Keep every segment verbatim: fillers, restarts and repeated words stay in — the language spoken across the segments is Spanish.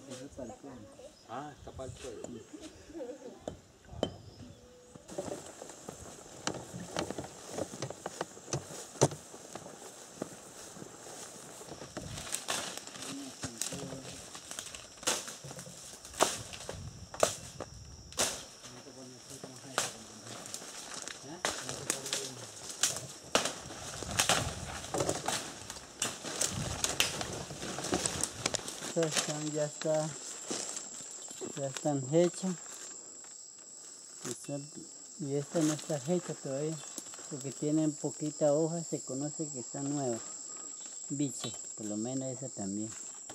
Eso es para el pueblo. Ah, está para el pueblo. Sí. Están, ya está, ya están hechas. Están, y esta no está hecha todavía, porque tienen poquita hoja, se conoce que está nueva. Biche, por lo menos esa también.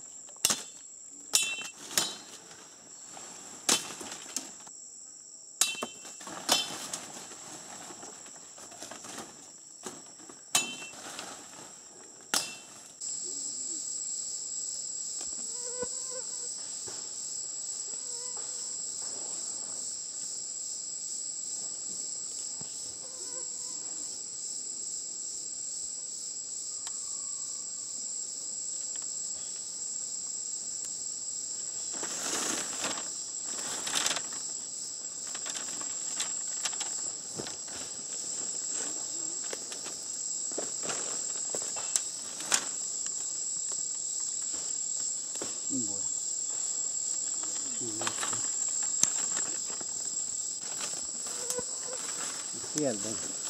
Bueno. Izquierda.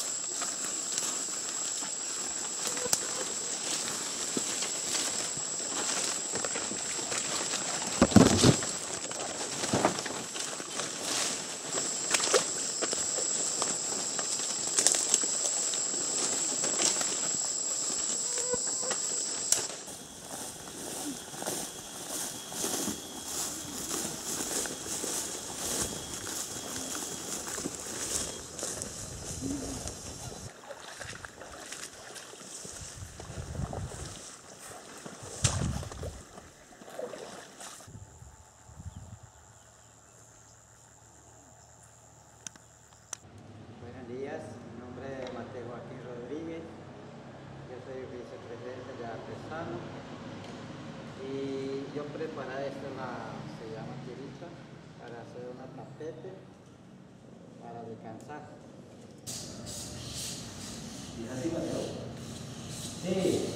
Buenos días, mi nombre es Gauguin'S Rodríguez, yo soy vicepresidente de Artesano y yo preparé esta, la, se llama tirita, para hacer una tapete para descansar. ¿Y así va todo? Sí.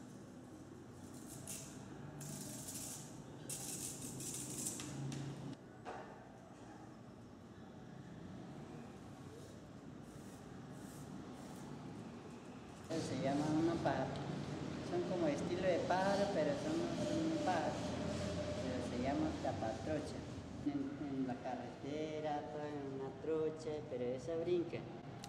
Se llaman una pájaro. Son como estilo de pájaro, pero son un pájaro. Pero se llama tapatrocha. En, en la carretera, en una trocha, pero esa brinca.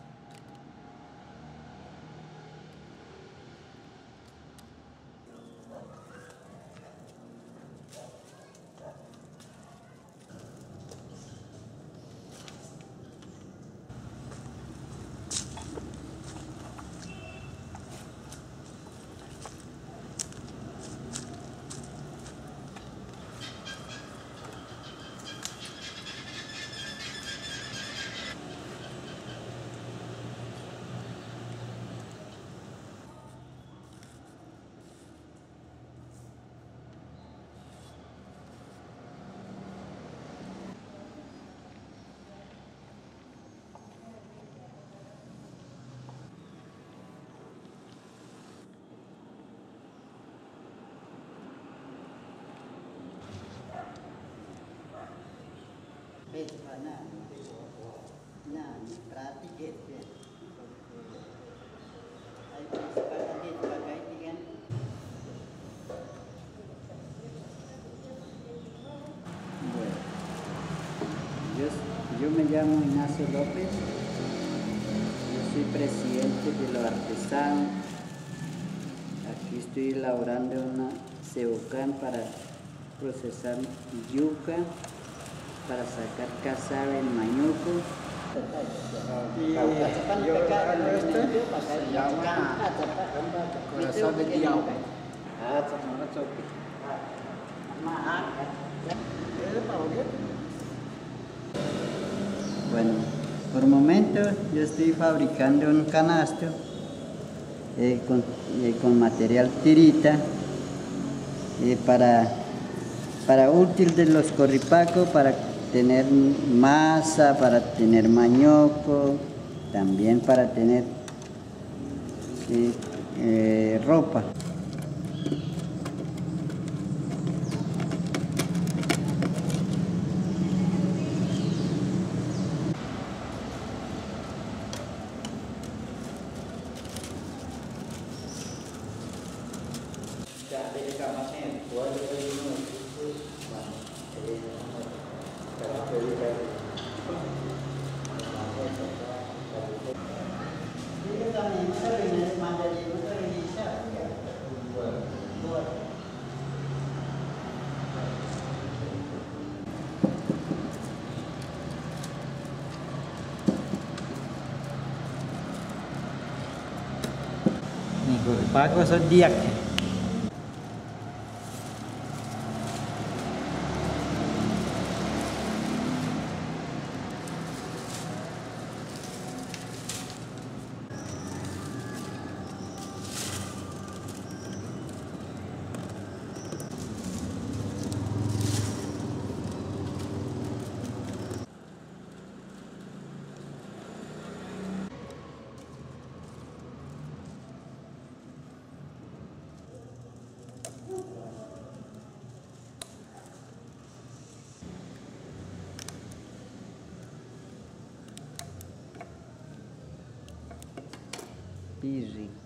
Itu mana? Nah, berarti gitu ya. Ayo sepakai sepakai ini kan. Bueno, yo, yo me llamo Ignacio López. Yo soy presidente de los artesanos. Aquí estoy elaborando una cebocán para procesar yuca, para sacar casabe en mañuco. Y yo hago esto, se llama corazón de diablo. Bueno, por el momento yo estoy fabricando un canasto eh, con, eh, con material tirita eh, para para útil de los corripacos, para tener masa, para tener mañoco, también para tener sí, eh, ropa. Pago zodiak. Pirri.